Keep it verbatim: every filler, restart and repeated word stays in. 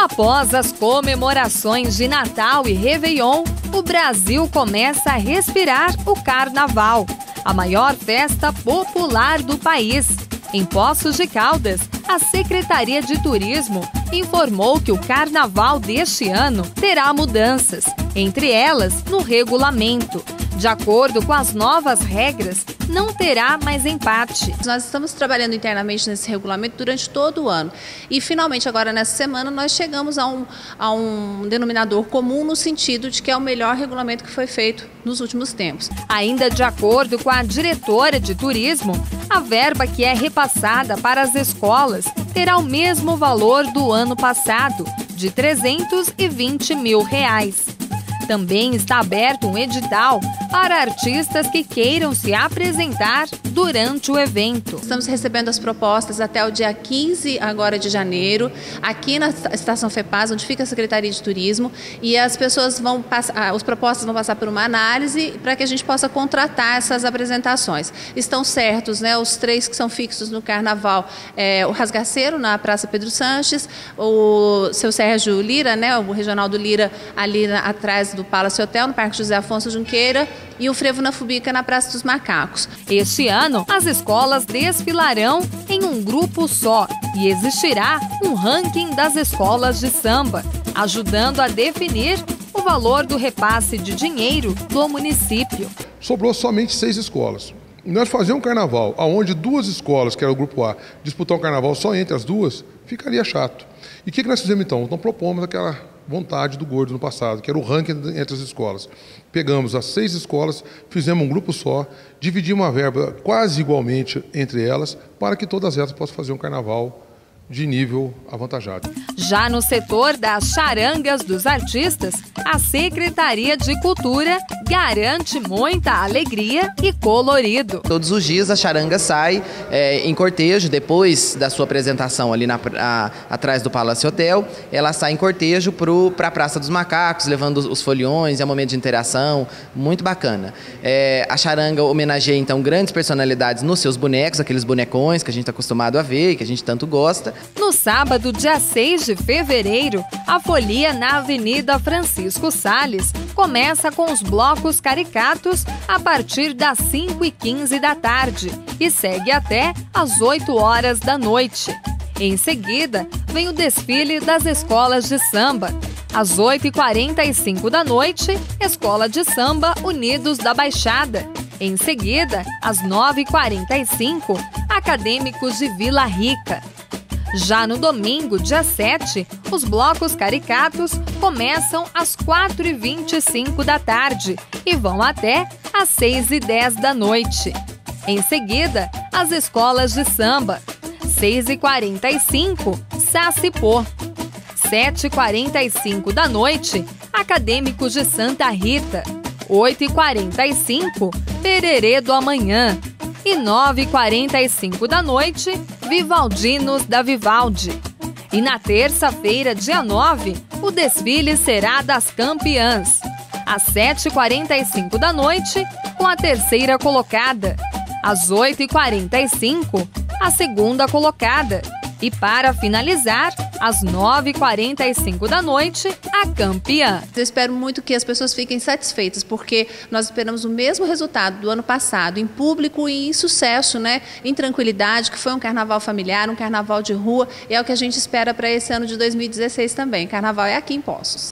Após as comemorações de Natal e Réveillon, o Brasil começa a respirar o Carnaval, a maior festa popular do país. Em Poços de Caldas, a Secretaria de Turismo informou que o Carnaval deste ano terá mudanças, entre elas no regulamento. De acordo com as novas regras, não terá mais empate. Nós estamos trabalhando internamente nesse regulamento durante todo o ano. E, finalmente, agora nessa semana, nós chegamos a um, a um denominador comum no sentido de que é o melhor regulamento que foi feito nos últimos tempos. Ainda de acordo com a diretora de turismo, a verba que é repassada para as escolas terá o mesmo valor do ano passado, de trezentos e vinte mil reais. Também está aberto um edital para artistas que queiram se apresentar durante o evento. Estamos recebendo as propostas até o dia quinze agora de janeiro, aqui na Estação FEPAS, onde fica a Secretaria de Turismo, e as pessoas vão passar, as propostas vão passar por uma análise para que a gente possa contratar essas apresentações. Estão certos, né, os três que são fixos no Carnaval, é, o Rasgaceiro, na Praça Pedro Sanches, o seu Sérgio Lira, né, o Regional do Lira, ali na, atrás do Palace Hotel, no Parque José Afonso Junqueira, e o Frevo na Fubica, na Praça dos Macacos. Este ano, as escolas desfilarão em um grupo só e existirá um ranking das escolas de samba, ajudando a definir o valor do repasse de dinheiro do município. Sobrou somente seis escolas. Nós fazíamos um carnaval, onde duas escolas, que era o grupo A, disputar um carnaval só entre as duas, ficaria chato. E o que, que nós fizemos então? Então propomos aquela vontade do Gordo no passado, que era o ranking entre as escolas. Pegamos as seis escolas, fizemos um grupo só, dividimos a verba quase igualmente entre elas, para que todas elas possam fazer um carnaval de nível avantajado. Já no setor das charangas dos artistas, a Secretaria de Cultura garante muita alegria e colorido. Todos os dias a charanga sai é, em cortejo, depois da sua apresentação ali na, a, atrás do Palace Hotel, ela sai em cortejo para a Praça dos Macacos, levando os, os foliões, é um momento de interação, muito bacana. É, a charanga homenageia então grandes personalidades nos seus bonecos, aqueles bonecões que a gente está acostumado a ver e que a gente tanto gosta. No sábado, dia seis de fevereiro, a folia na Avenida Francisco Salles começa com os blocos caricatos a partir das cinco e quinze da tarde e segue até às oito horas da noite. Em seguida, vem o desfile das escolas de samba. Às oito e quarenta e cinco da noite, Escola de Samba Unidos da Baixada. Em seguida, às nove e quarenta e cinco, Acadêmicos de Vila Rica. Já no domingo, dia sete, os blocos caricatos começam às quatro e vinte e cinco da tarde e vão até às seis e dez da noite. Em seguida, as escolas de samba. seis e quarenta e cinco, Sacipô. sete e quarenta e cinco da noite, Acadêmicos de Santa Rita. oito e quarenta e cinco, Pererê do Amanhã. E nove e quarenta e cinco da noite, Vivaldinos da Vivaldi. E na terça-feira, dia nove, o desfile será das campeãs. Às sete e quarenta e cinco da noite, com a terceira colocada. Às oito e quarenta e cinco, a segunda colocada. E para finalizar, às nove e quarenta e cinco da noite, a campeã. Eu espero muito que as pessoas fiquem satisfeitas, porque nós esperamos o mesmo resultado do ano passado, em público e em sucesso, né? Em tranquilidade, que foi um carnaval familiar, um carnaval de rua, e é o que a gente espera para esse ano de dois mil e dezesseis também. Carnaval é aqui em Poços.